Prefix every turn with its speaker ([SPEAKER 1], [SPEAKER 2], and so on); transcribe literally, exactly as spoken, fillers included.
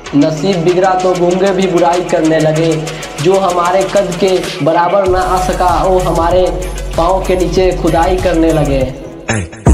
[SPEAKER 1] नसीब बिगड़ा तो गूंगे भी बुराई करने लगे। जो हमारे कद के बराबर ना आ सका वो हमारे पाँव के नीचे खुदाई करने लगे।